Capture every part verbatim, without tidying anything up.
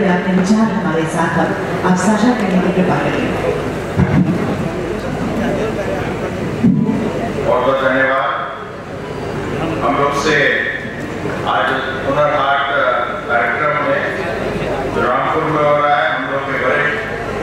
मेरा अपने विचार हमारे साथ अब आप साझा करने की कृपा करें। बहुत बहुत धन्यवाद। हम लोग से आज हुनर हाट कार्यक्रम में जो रामपुर में हो रहा है, हम लोग के वरिष्ठ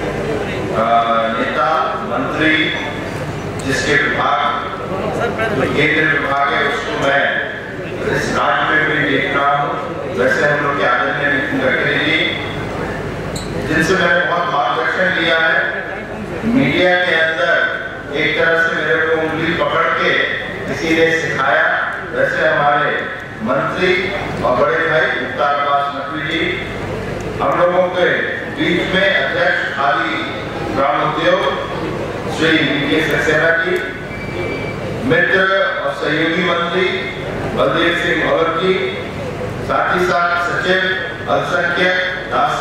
नेता मंत्री जिसके विभाग केंद्र विभाग है उसको मैं इस राज्य में भी देख रहा हूँ। वैसे हम लोग के आदरणीय नितिन गडकरी जी जिनसे मैंने बहुत मार्गदर्शन लिया है, मीडिया के अंदर एक तरह से मेरे को उंगली पकड़ के किसी ने सिखाया, वैसे हमारे मंत्री और बड़े भाई मुख्तार अब्बास नकवी जी, हम लोगों के बीच में अध्यक्ष खादी ग्राम उद्योग श्री वी के सक्सेना जी, मित्र और सहयोगी मंत्री बलदेव सिंह भगत जी, साथ ही साथ सचिव अल्पसंख्यक दास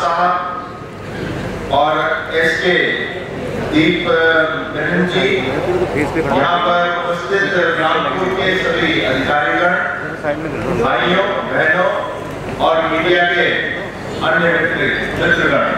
साहब और एस के दीप बहन जी, यहाँ पर उपस्थित रामपुर के सभी अधिकारीगण, भाइयों बहनों और मीडिया के अन्य मित्र मित्रगण,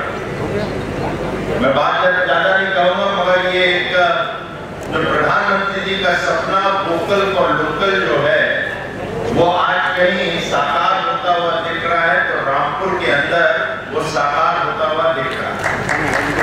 मैं बात ज्यादा नहीं कहूँगा, मगर ये एक जो प्रधानमंत्री जी का सपना वोकल फॉर लोकल जो है वो आज कहीं साकार होता हुआ दिख रहा है, तो रामपुर के अंदर वो साकार होता हुआ दिख रहा है।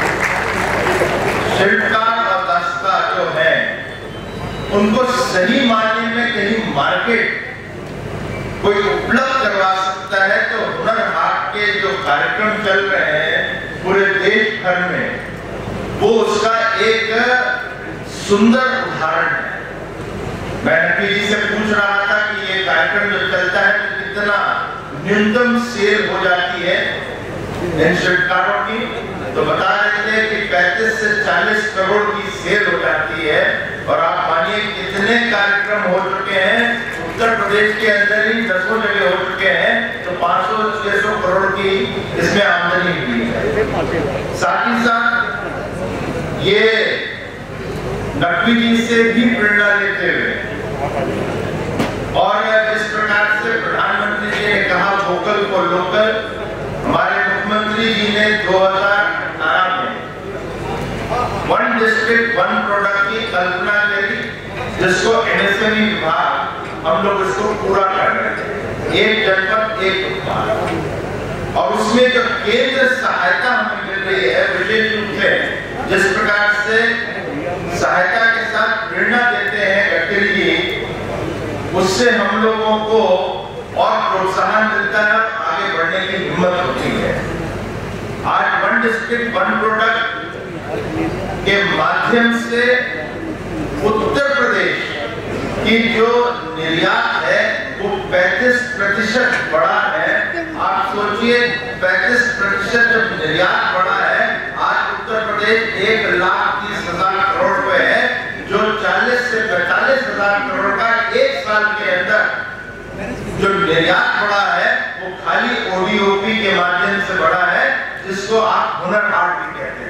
शिल्पकार और दस्तकार जो है उनको सही मायने में कहीं मार्केट कोई उपलब्ध करवा सकता है, तो हुनर हाट के जो कार्यक्रम चल रहे हैं पूरे देश भर में, वो उसका एक सुंदर उदाहरण है। मैं नकवी जी से पूछ रहा था कि ये कार्यक्रम जो चलता है तो कितना न्यूनतम सेल हो जाती है इन शिल्पकारों की, तो बता रहे थे कि पैंतीस से चालीस करोड़ की सेल हो जाती है। और आप मानिए कितने कार्यक्रम हो चुके हैं उत्तर प्रदेश के अंदर ही दसों जगह हो चुके हैं, तो पाँच सौ छह सौ करोड़ की इसमें आमदनी हुई है। साथ ही साथ ये नकवी जी से भी प्रेरणा लेते हुए और जिस प्रकार से प्रधानमंत्री जी ने कहा वोकल फॉर लोकल, हमारे मुख्यमंत्री जी ने दो हज़ार अठारह में वन डिस्ट्रिक्ट वन प्रोडक्ट की कल्पना करी, जिसको एमएसएमई विभाग हम लोग इसको पूरा कर रहे थे, एक जनपद एक उत्पाद। और उसमें जो केंद्र सहायता हमें मिल रही है विशेष रूप से, जिस प्रकार से सहायता के साथ प्रेरणा देते हैं गडकरी जी, उससे हम लोगों को और प्रोत्साहन मिलता है, आगे बढ़ने की हिम्मत होती है। आज वन डिस्ट्रिक्ट वन प्रोडक्ट के माध्यम से उत्तर प्रदेश की जो निर्यात है वो पैंतीस प्रतिशत बढ़ा है। आप सोचिए पैंतीस प्रतिशत जब निर्यात बढ़ा है, आज उत्तर प्रदेश एक लाख तीस हजार करोड़ रुपए है, जो चालीस से पैंतालीस हजार करोड़ का एक साल के अंदर जो निर्यात बढ़ा है वो खाली ओडीओपी के माध्यम से बढ़ा है, जिसको आप हुनर हाट भी कहते हैं।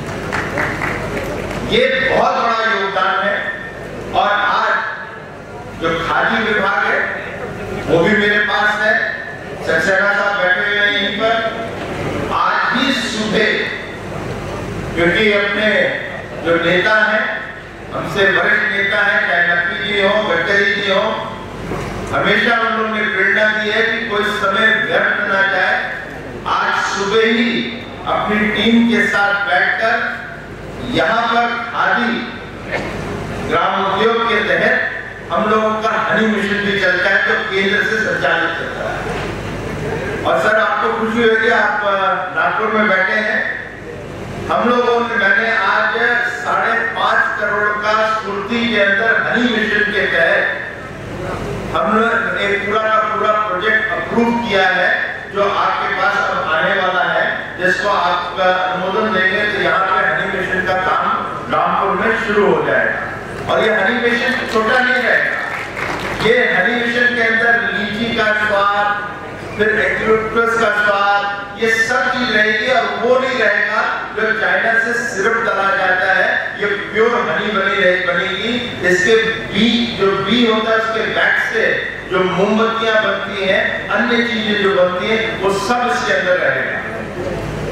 ये बहुत बड़ा योगदान है। और आज जो खादी विभाग है वो भी मेरे पास है, सक्सेना साहब बैठे हुए हैं यहीं पर। आज ही सुबह, क्योंकि अपने जो नेता हैं, हमसे वरिष्ठ नेता हैं, चाहे नकवी जी हो गडकरी जी हो, हमेशा उन लोगों ने प्रेरणा दी है कि कोई समय व्यर्थ ना जाए। आज सुबह ही अपनी टीम के साथ बैठकर यहाँ पर खादी ग्राम उद्योग के तहत हम लोगों का हनी मिशन भी चलता है, जो केंद्र से संचालित चलता है। और सर आपको खुशी होगी, आप नागपुर में बैठे हैं, हम लोगों ने मैंने आज साढ़े पांच करोड़ का स्फूर्ति के अंदर हनी मिशन के तहत हम लोग एक पूरा का पूरा प्रोजेक्ट अप्रूव किया है, जो आपके पास अब आने वाला है, जिसको आप अनुमोदन देंगे तो यहाँ पे हनी मिशन का काम रामपुर में शुरू हो जाएगा। और ये हनी मिशन छोटा नहीं रहेगा, ये हनी मिशन के अंदर लीची का स्वाद, फिर एक्यूटस का स्वाद, ये सब चीज रहेगी। और वो नहीं रहेगा जो चाइना से सिर्फ डाला जाता है, ये प्योर हनी बनी रहे बनेगी। इसके बी जो बी होता है, उसके बैक से जो मोमबत्तियां बनती हैं, अन्य चीजें जो बनती हैं, वो सब इसके अंदर रहेगा।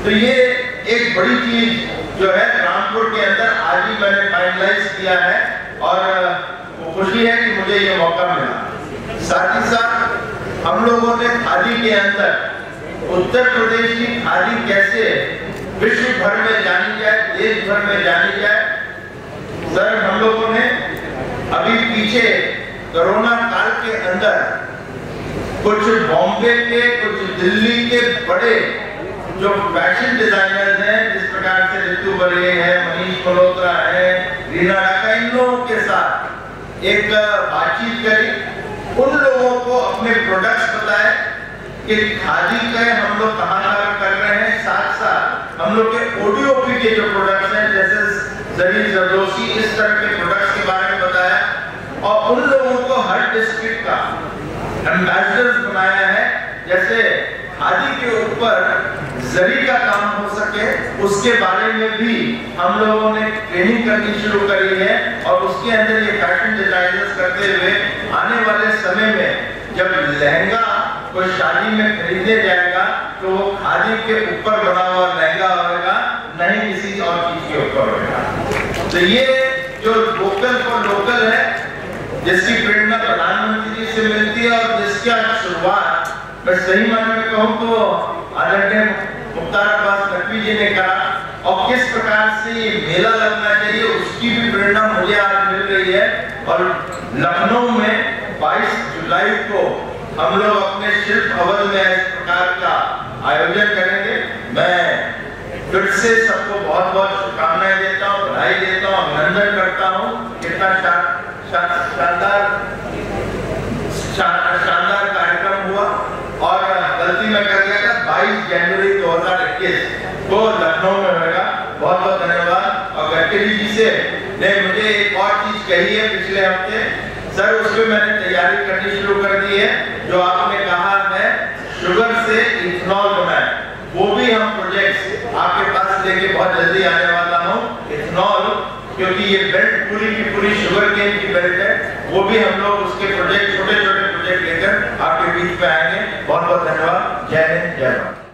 तो ये एक बड़ी चीज जो है रामपुर के अंदर आज ही मैंने फाइनलाइज किया है और वो खुशी है कि मुझे ये मौका मिला। साथ ही साथ हम लोगों ने खादी के अंदर उत्तर प्रदेश की खादी कैसे विश्व भर में जानी जाए, देश भर में जानी जाए। सर, हम लोगों ने अभी पीछे कोरोना काल के अंदर कुछ बॉम्बे के, कुछ दिल्ली के बड़े जो फैशन डिजाइनर्स हैं, जिस प्रकार से ऋतु बर्वे है, मनीष मल्होत्रा है, रीना डाका, इन लोगों के साथ एक बातचीत करी। उन लोगों को अपने प्रोडक्ट्स बताए कि खादी का हम लोग कहाँ कहाँ कर रहे हैं। साथ साथ हम लोग के ओडीओपी के जो प्रोडक्ट्स हैं, जैसे जरी जरदोशी, इस तरह के प्रोडक्ट्स के बारे में बताया और उन लोगों को हर डिस्ट्रिक्ट का एम्बेसडर्स बनाया है। जैसे खादी के ऊपर जरी का काम हो सके, उसके बारे में भी हम लोगों ने ट्रेनिंग करनी शुरू करी है और उसके अंदर ये फैशन डिजाइनर्स करते हुए आने वाले समय में जब लहंगा कोई शादी में खरीदने जाएगा तो वो खादी के ऊपर बना हुआ लहंगा होगा, नहीं किसी और चीज के ऊपर होगा। तो ये जो लोकल फॉर लोकल है, जिसकी प्रेरणा प्रधानमंत्री जी से मिलती है और जिसका शुरुआत मैं सही मायने में कहूँ तो आदरणीय मुख्तार अब्बास नकवी जी ने कहा और किस प्रकार से ये मेला लगना चाहिए उसकी भी प्रेरणा मुझे आज मिल रही है। और लखनऊ में बाईस जुलाई को हम लोग अपने शिल्प भवन में इस प्रकार का आयोजन करेंगे। मैं फिर से सबको बहुत बहुत शुभकामनाएं देता हूँ, बधाई देता हूँ, अभिनंदन करता हूँ। कितना शानदार शानदार कार्यक्रम हुआ और गलती में कर गया था, बाईस जनवरी दो हज़ार इक्कीस को लखनऊ में होगा। बहुत बहुत धन्यवाद। और गडकरी जी से ने मुझे एक और चीज कही है पिछले हफ्ते, सर उस पर मैंने तैयारी करनी शुरू कर दी है। जो आपने कहा है शुगर से इथेनॉल बनाए, वो भी हम प्रोजेक्ट्स आपके पास लेके बहुत जल्दी आने वाला हूँ। इथेनॉल, क्योंकि ये बेल्ट पूरी की पूरी शुगर केन की बेल्ट है, वो भी हम लोग उसके प्रोजेक्ट, छोटे छोटे प्रोजेक्ट लेकर आपके बीच में आएंगे। बहुत बहुत धन्यवाद। जय हिंद, जय भारत।